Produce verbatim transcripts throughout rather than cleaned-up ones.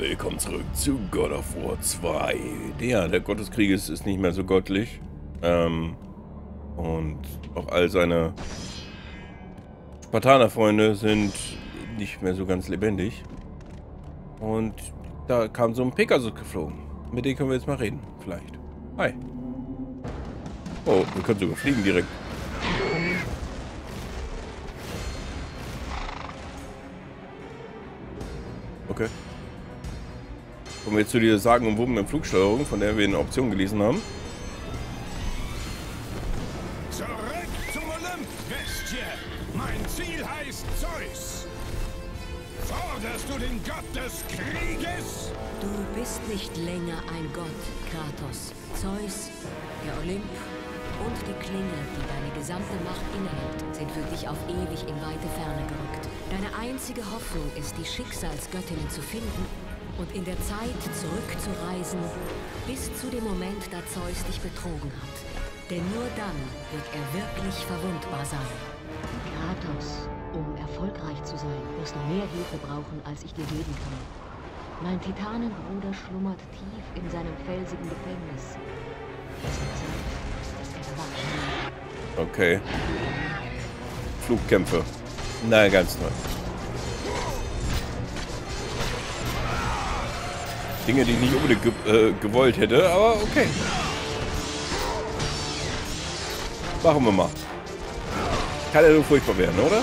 Willkommen zurück zu God of War zwei. Ja, der Gott des Krieges ist nicht mehr so göttlich. Ähm, und auch all seine Spartaner-Freunde sind nicht mehr so ganz lebendig. Und da kam so ein Pegasus geflogen. Mit dem können wir jetzt mal reden, vielleicht. Hi. Oh, wir können sogar fliegen direkt. Okay. Kommen wir jetzt zu dieser sagenumwobenen Flugsteuerung, von der wir in der Option gelesen haben. Zurück zum Olymp, Bestie! Mein Ziel heißt Zeus! Forderst du den Gott des Krieges? Du bist nicht länger ein Gott, Kratos. Zeus, der Olymp und die Klinge, die deine gesamte Macht innehält, sind für dich auf ewig in weite Ferne gerückt. Deine einzige Hoffnung ist, die Schicksalsgöttinnen zu finden und in der Zeit zurückzureisen, bis zu dem Moment, da Zeus dich betrogen hat. Denn nur dann wird er wirklich verwundbar sein. Kratos, um erfolgreich zu sein, wirst du mehr Hilfe brauchen, als ich dir geben kann. Mein Titanenbruder schlummert tief in seinem felsigen Gefängnis. Es wird Zeit, dass er erwacht. Okay. Flugkämpfe. Na, ganz neu. Dinge, die ich nicht unbedingt ge äh, gewollt hätte, aber okay. Machen wir mal. Kann ja nur furchtbar werden, oder?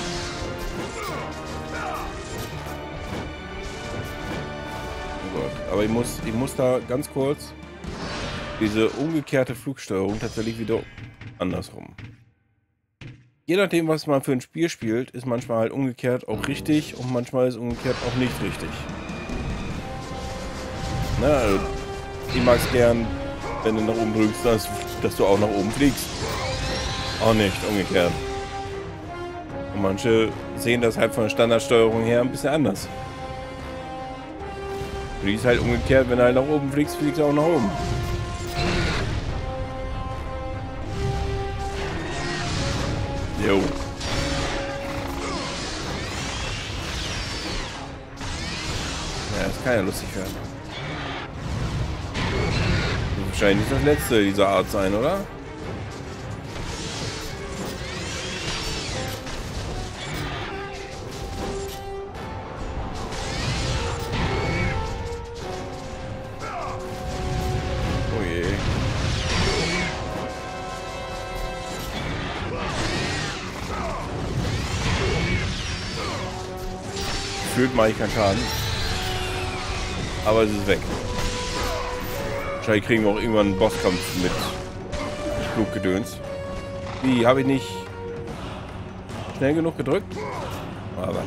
Oh Gott. Aber ich muss, ich muss da ganz kurz diese umgekehrte Flugsteuerung tatsächlich wieder andersrum. Je nachdem, was man für ein Spiel spielt, ist manchmal halt umgekehrt auch richtig und manchmal ist umgekehrt auch nicht richtig. Na, also ich mag es gern, wenn du nach oben drückst, dass, dass du auch nach oben fliegst. Auch nicht, umgekehrt. Und manche sehen das halt von der Standardsteuerung her ein bisschen anders. Du fliegst halt umgekehrt, wenn du halt nach oben fliegst, fliegst du auch nach oben. Jo. Ja, das kann ja lustig werden. Wahrscheinlich nicht das letzte dieser Art sein, oder? Oh je. Gefühlt mache ich keinen Schaden. Aber es ist weg. Wahrscheinlich kriegen wir auch irgendwann einen Bosskampf mit Fluggedöns. Wie, habe ich nicht schnell genug gedrückt? Ah, warte.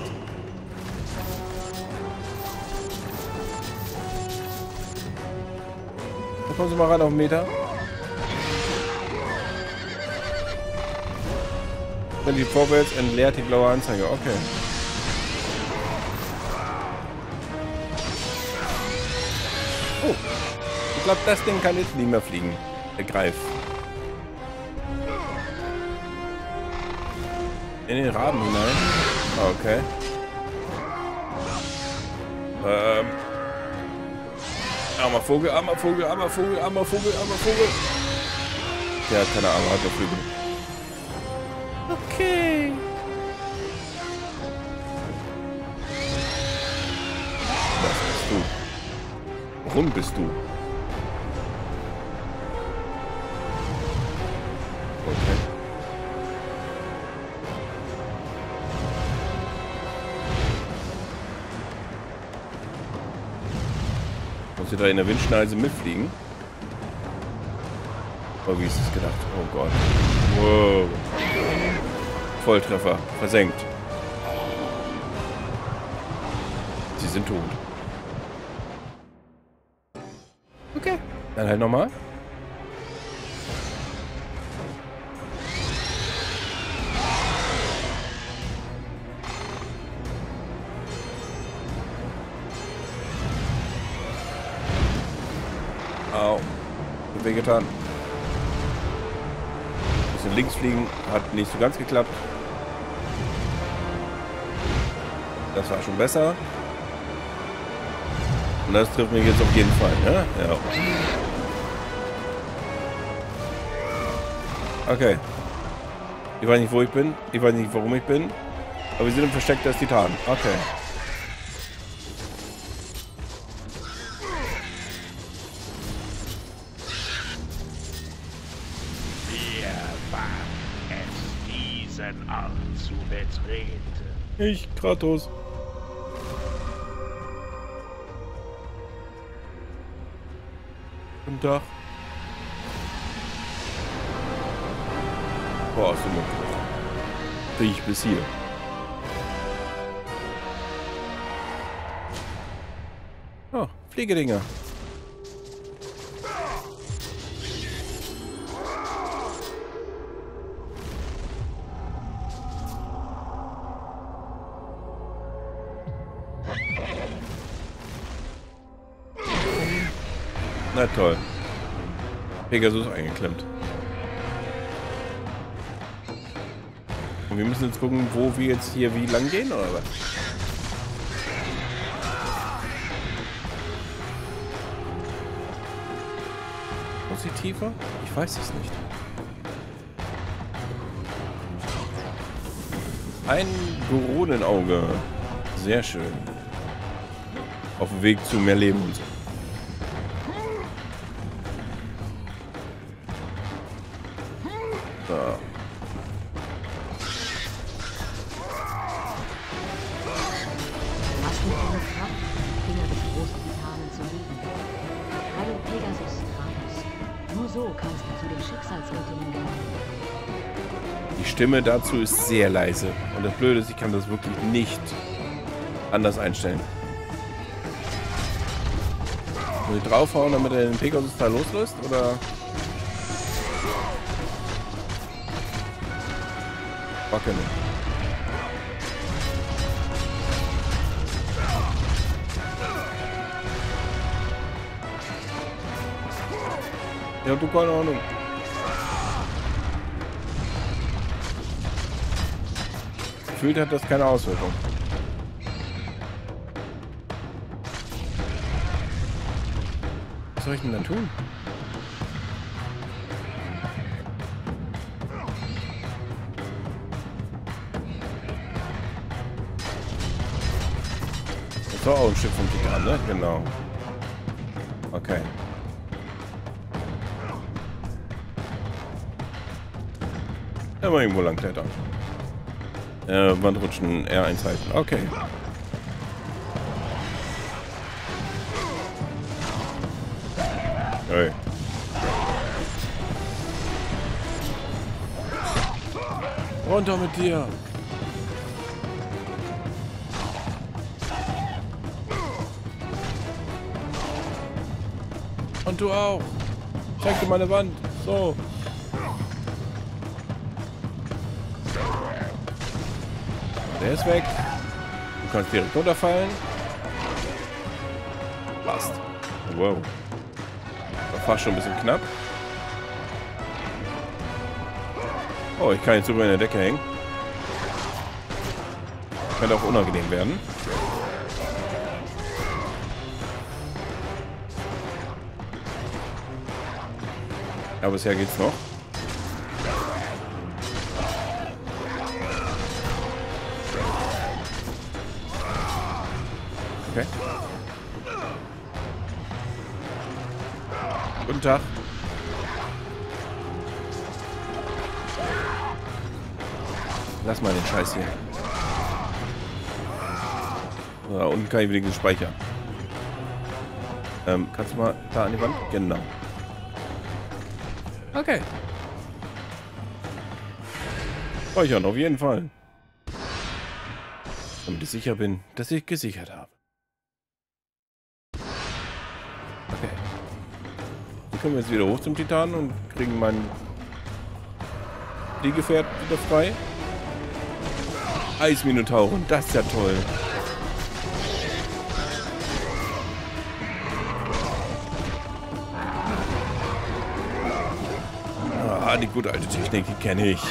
Da kommen Sie mal ran auf den Meter. Wenn die vorwärts entleert die blaue Anzeige. Okay. Oh. Ich glaube, das Ding kann jetzt nicht mehr fliegen. Ergreif. In den Raben hinein. Okay. Ähm. Armer Vogel, armer Vogel, armer Vogel, armer Vogel, armer Vogel. Der hat keine Ahnung, hat der Flügel. Okay. Was bist du? Warum bist du? Okay. Muss ich da in der Windschneise mitfliegen? Oh, wie ist das gedacht? Oh Gott. Wow. Volltreffer. Versenkt. Sie sind tot. Okay. Dann halt nochmal. Au. Hat wehgetan. Ein bisschen links fliegen. Hat nicht so ganz geklappt. Das war schon besser. Und das trifft mich jetzt auf jeden Fall, ne? Ja. Okay. Ich weiß nicht, wo ich bin. Ich weiß nicht, warum ich bin. Aber wir sind im Versteck des Titanen. Okay. Art zu betreten. Ich, Kratos. Guten Tag. Boah, so eine Riech bis hier. Oh, Fliegedinger. Na toll. Pegasus eingeklemmt. Und wir müssen jetzt gucken, wo wir jetzt hier wie lang gehen, oder was? Muss ich tiefer? Ich weiß es nicht. Ein Goronenauge. Sehr schön. Auf dem Weg zu mehr Leben und so. So. Hast du keine Kraft, Finger des großen Titanen zu heben? Hallo Pegasus, Kratos. Nur so kannst du zu den Schicksalsgöttinnen gelangen. Die Stimme dazu ist sehr leise. Und das Blöde ist, ich kann das wirklich nicht anders einstellen. Muss ich draufhauen, damit er den Pegasus-Teil loslässt? Oder? Wacke nicht. Ja, du, keine Ahnung. Gefühlt hat das keine Auswirkung. Was soll ich denn dann tun? Das ist doch auch ein Schiff vom Titan, ne? Genau. Okay. Immer irgendwo lang klettern. Äh, Wandrutschen, R eins halten. Okay. Hey. Runter mit dir. Und du auch. Zeig dir meine Wand. So. Der ist weg. Du kannst direkt runterfallen. Passt. Wow. War fast schon ein bisschen knapp. Oh, ich kann jetzt sogar in der Decke hängen. Könnte auch unangenehm werden. Ja, bisher geht's noch. Okay. Guten Tag. Lass mal den Scheiß hier. So, da unten kann ich wenigstens speichern. Ähm, kannst du mal da an die Wand? Genau. Okay. Speichern, auf jeden Fall. Damit ich sicher bin, dass ich gesichert habe. Okay. Dann können wir jetzt wieder hoch zum Titan und kriegen mein Fliegefährt wieder frei. Eisminotauren, das ist ja toll. Ah, die gute alte Technik, die kenne ich.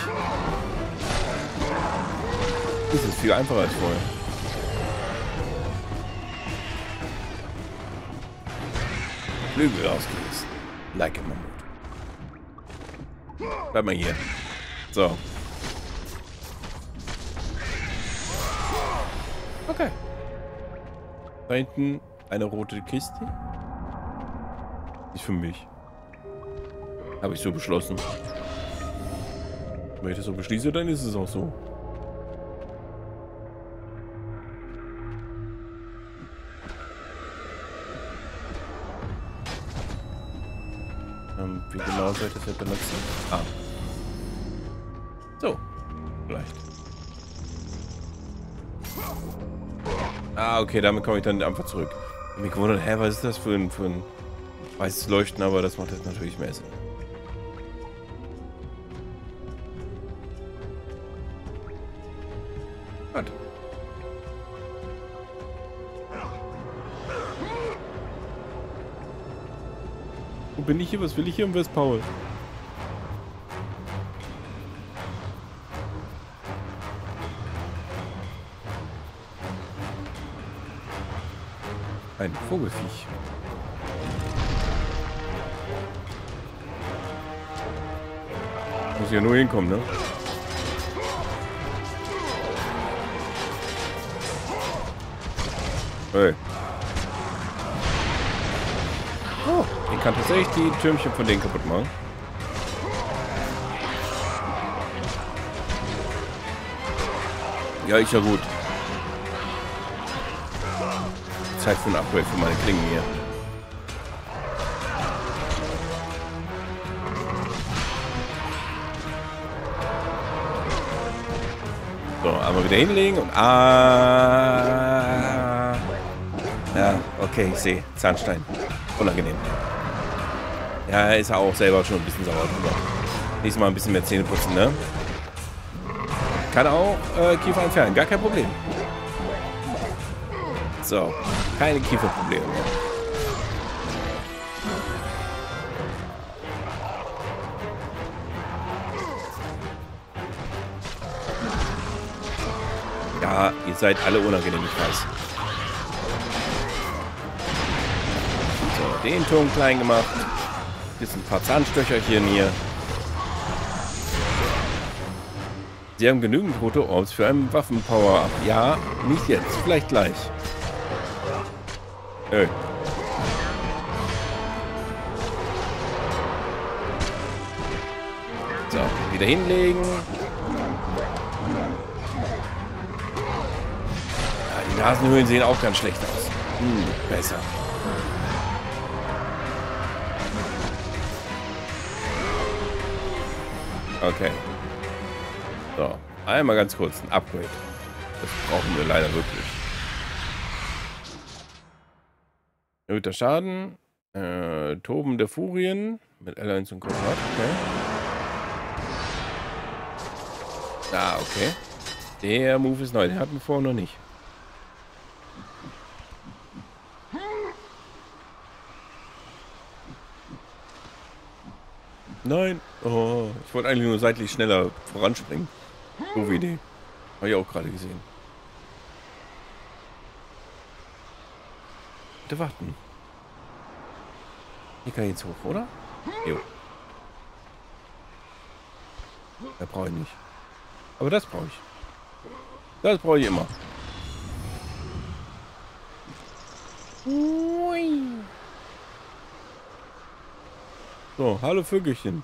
Das ist viel einfacher als vorher. Flügel ausgelöst. Like a Mammut. Bleib mal hier. So. Okay. Da hinten eine rote Kiste. Ist für mich. Habe ich so beschlossen. Wenn ich das so beschließe, dann ist es auch so. Ähm, wie genau soll ich das jetzt benutzen? Ah. So. Vielleicht. Ah, okay, damit komme ich dann einfach zurück. Ich habe mich gewundert, hä, was ist das für ein, für ein weißes Leuchten, aber das macht jetzt natürlich mehr Sinn. Gut. Wo bin ich hier? Was will ich hier im Westpaul? Ein Vogelfiech. Muss ja nur hinkommen, ne? Hey. Oh, ich kann tatsächlich die Türmchen von denen kaputt machen. Ja, ist ja gut. Zeit für ein Upgrade für meine Klingen hier. So, einmal wieder hinlegen und ah. Ja, okay, ich sehe. Zahnstein. Unangenehm. Ja, ist er auch selber schon ein bisschen sauer drüber. Nächstes Mal ein bisschen mehr Zähne putzen, ne? Kann auch äh, Kiefer entfernen, gar kein Problem. So, keine Kieferprobleme mehr. Ja, ihr seid alle unangenehm, ich weiß. So, den Turm klein gemacht. Jetzt ein paar Zahnstöcherchen hier. Sie haben genügend rote Orbs für einen Waffenpower-Up. Ja, nicht jetzt, vielleicht gleich. Äh. So, wieder hinlegen. Ja, die Nasenhöhlen sehen auch ganz schlecht aus. Hm, besser. Okay. So, einmal ganz kurz ein Upgrade. Das brauchen wir leider wirklich. Erhöhter Schaden. Äh, Toben der Furien. Mit L eins und Quadrat. Okay. Ah, okay. Der Move ist neu. Den hatten wir vorher noch nicht. Nein. Oh, ich wollte eigentlich nur seitlich schneller voranspringen. Doofe Idee. Habe ich auch gerade gesehen. Bitte warten. Hier kann ich jetzt hoch, oder? Jo. Das brauche ich nicht. Aber das brauche ich. Das brauche ich immer. So, hallo Vögelchen.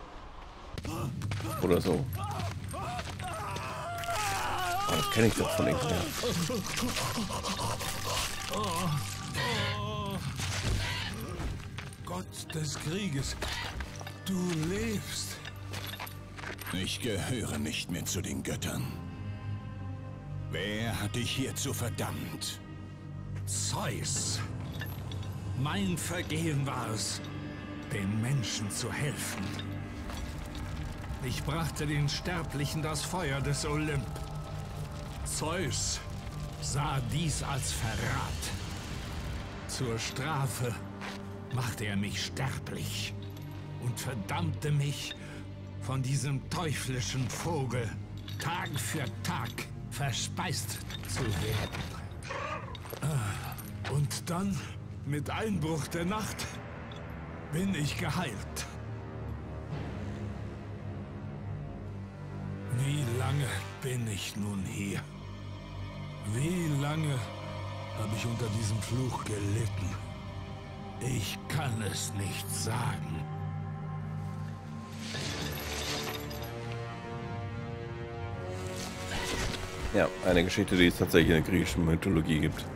Oder so. Oh, das kenne ich doch von irgendwoher. Gott des Krieges, du lebst. Ich gehöre nicht mehr zu den Göttern. Wer hat dich hierzu verdammt? Zeus. Mein Vergehen war es, den Menschen zu helfen. Ich brachte den Sterblichen das Feuer des Olymp. Zeus sah dies als Verrat. Zur Strafe machte er mich sterblich und verdammte mich, von diesem teuflischen Vogel Tag für Tag verspeist zu werden. Und dann, mit Einbruch der Nacht, bin ich geheilt. Wie lange bin ich nun hier? Wie lange habe ich unter diesem Fluch gelitten? Ich kann es nicht sagen. Ja, eine Geschichte, die es tatsächlich in der griechischen Mythologie gibt.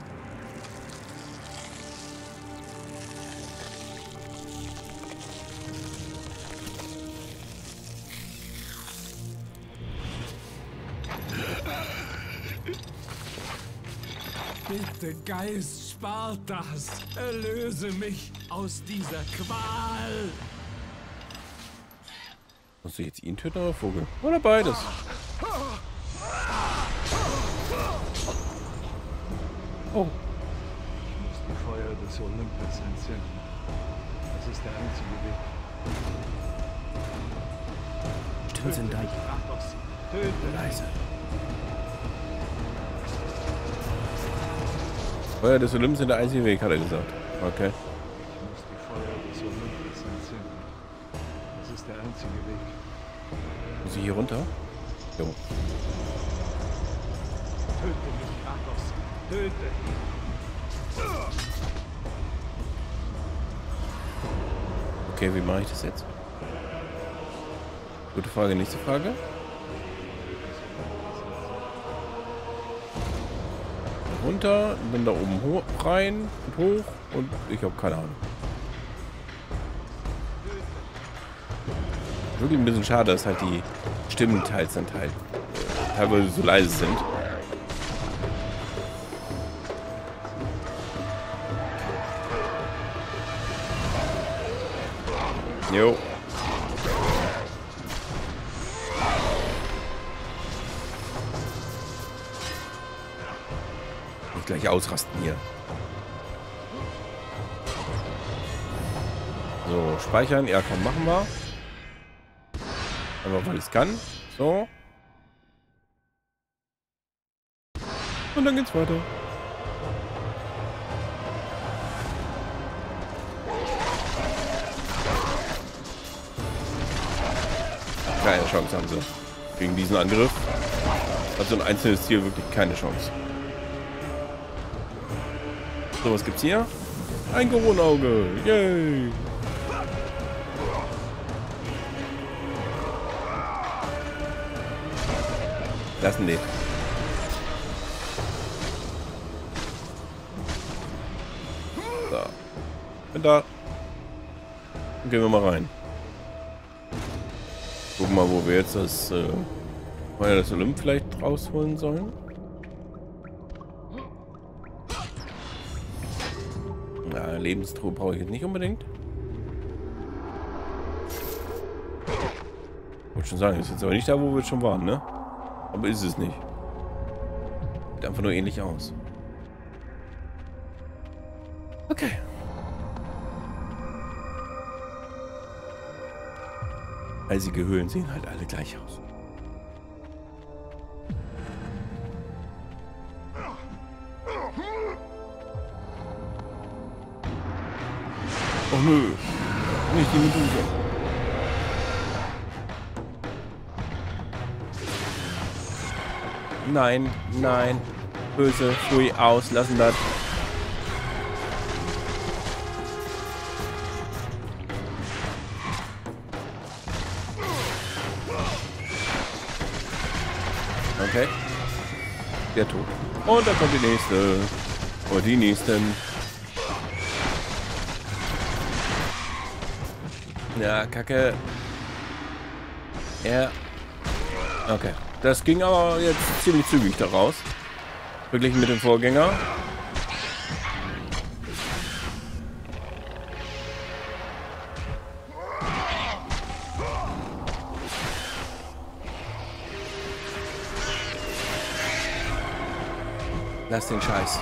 Bitte, Geist Spartas, erlöse mich aus dieser Qual. Muss ich jetzt ihn töten oder Vogel? Oder beides? Oh. Ich muss die Feuer des Olympus entzünden. Das ist der einzige Weg. Stimmen sind da. Töte! Leise. Feuer des Olymps sind der einzige Weg, hat er gesagt. Okay. Ich muss die Feuer des Olympus entzünden. Das ist der einzige Weg. Muss ich hier runter? Jo. Töte mich, Kratos! Töte! Okay, wie mache ich das jetzt? Gute Frage, nächste Frage. Runter, dann da oben hoch, rein und hoch und ich habe keine Ahnung. Wirklich ein bisschen schade, dass halt die Stimmen teils dann halt äh, teilweise so leise sind. Jo. Nicht gleich ausrasten hier. So, speichern. Ja, komm, machen wir. Aber weil ich es kann. So. Und dann geht's weiter. Keine Chance haben sie. Gegen diesen Angriff hat so ein einzelnes Tier wirklich keine Chance. So, was gibt's hier? Ein Corona-Auge. Yay! Lassen die. So. Bin da. Dann gehen wir mal rein. Gucken mal, wo wir jetzt das äh, Feuer des Olymp vielleicht rausholen sollen. Na, Lebenstruhe brauche ich jetzt nicht unbedingt. Wollte schon sagen, ist jetzt aber nicht da, wo wir schon waren, ne? Aber ist es nicht. Sieht einfach nur ähnlich aus. Okay. Eisige Höhlen sehen halt alle gleich aus. Oh nö. Nicht die Medusa. Nein, nein. Böse, Pfui, aus, lassen das. Okay. Der tot. Und dann kommt die nächste. Und die nächsten. Ja, Kacke. Ja. Okay. Das ging aber jetzt ziemlich zügig daraus. Verglichen mit dem Vorgänger. Lass den Scheiß.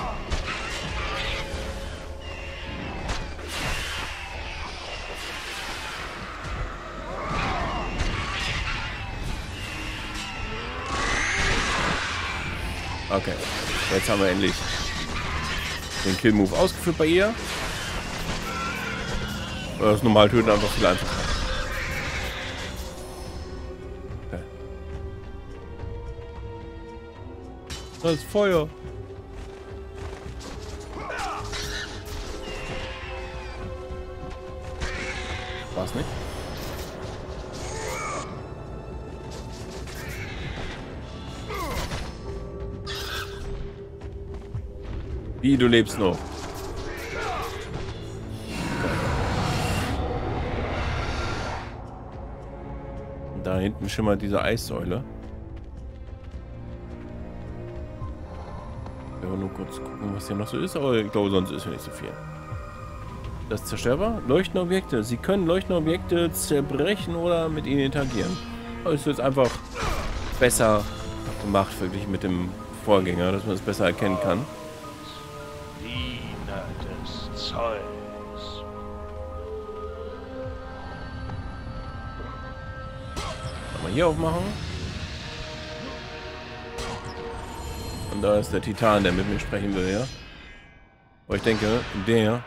Okay, jetzt haben wir endlich den Kill-Move ausgeführt bei ihr. Oder das normal töten einfach viel einfacher. Okay. Das ist Feuer. War's nicht? Wie, du lebst noch? Und da hinten schimmert diese Eissäule. Ich will nur kurz gucken, was hier noch so ist, aber ich glaube, sonst ist ja nicht so viel. Das ist zerstörbar? Leuchtende Objekte. Sie können leuchtende Objekte zerbrechen oder mit ihnen interagieren. Aber es ist jetzt einfach besser gemacht, verglichen mit dem Vorgänger, dass man es besser erkennen kann. Diener des Zeus. Mal hier aufmachen. Und da ist der Titan, der mit mir sprechen will, ja. Aber ich denke, der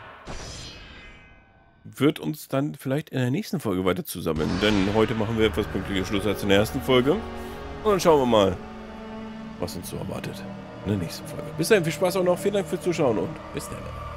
wird uns dann vielleicht in der nächsten Folge weiter zusammen. Denn heute machen wir etwas pünktlicher Schluss als in der ersten Folge. Und dann schauen wir mal, was uns so erwartet in der nächsten Folge. Bis dahin, viel Spaß auch noch. Vielen Dank fürs Zuschauen und bis dann.